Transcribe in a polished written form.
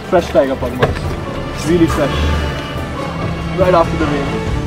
Fresh tiger padmas. Really fresh. Right after the rain.